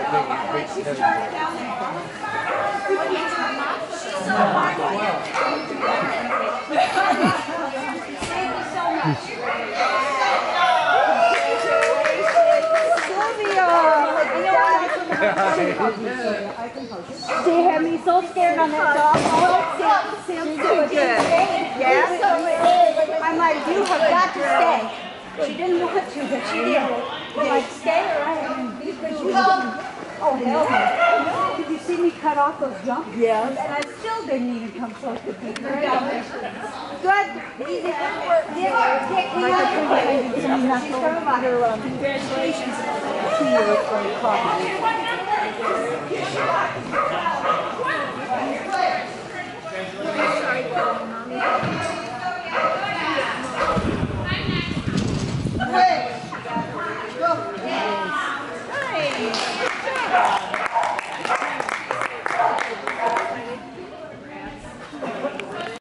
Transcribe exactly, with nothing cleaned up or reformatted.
She had me so scared on that dog. She's doing good. Yeah? I'm like, you have got to stay. She didn't want to, but she did. I'm like, stay or I am. Because you oh, hell no. Did you see me cut off those jumps? Yeah. And I still didn't even come close to people. Good. Easy. Dick, Dick, he has congratulations. Two years from the coffee. Hey! Go! Nice! Good job!